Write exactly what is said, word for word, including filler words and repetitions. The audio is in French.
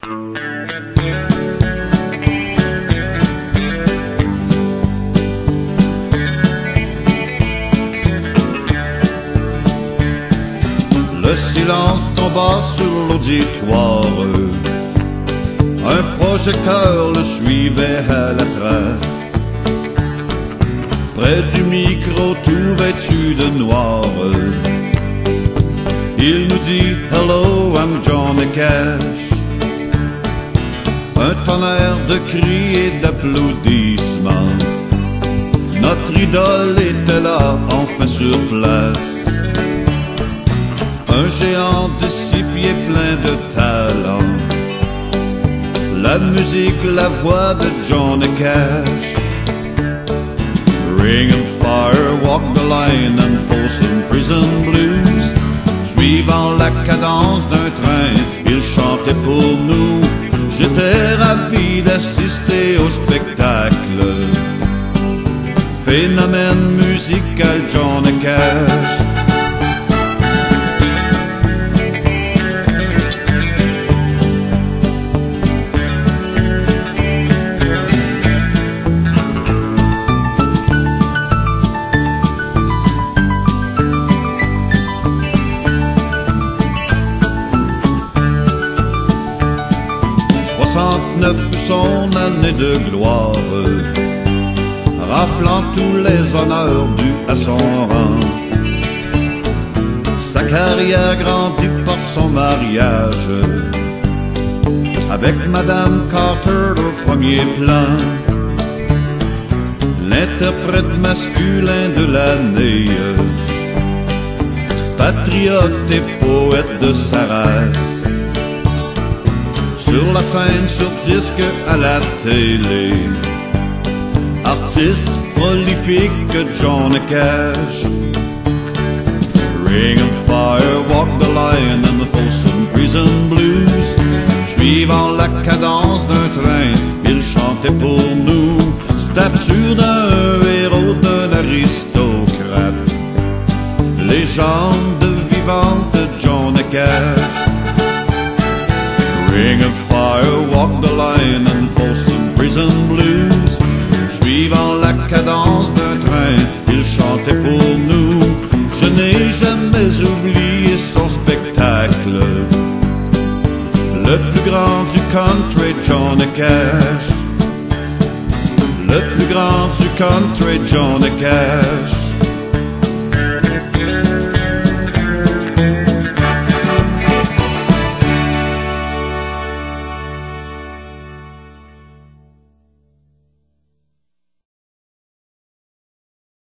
Le silence tomba sur l'auditoire. Un projecteur le suivait à la trace. Près du micro tout vêtu de noir, il nous dit « Hello, I'm Johnny Cash ». Un tonnerre de cris et d'applaudissements. Notre idole était là, enfin sur place. Un géant de six pieds plein de talent. La musique, la voix de Johnny Cash. Ring of fire, walk the line and Folsom Prison Blues. Suivant la cadence d'un train, il chantait pour nous. J'étais ravi d'assister au spectacle. Phénomène musical Johnny Cash. soixante-neuf fut son année de gloire, raflant tous les honneurs dus à son rang. Sa carrière grandit par son mariage avec Madame Carter au premier plan. L'interprète masculin de l'année, patriote et poète de sa race. Sur la scène, sur disque, à la télé, artiste prolifique Johnny Cash. Ring of fire, walk the line and the Folsom Prison Blues. Suivant la cadence d'un train, il chantait pour nous. Statue d'un héros, d'un aristocrate, légende vivante Johnny Cash. Ring of fire, walk the line and Folsom Prison Blues. Suivant la cadence d'un train, il chantait pour nous. Je n'ai jamais oublié son spectacle, le plus grand du country Johnny Cash. Le plus grand du country Johnny Cash.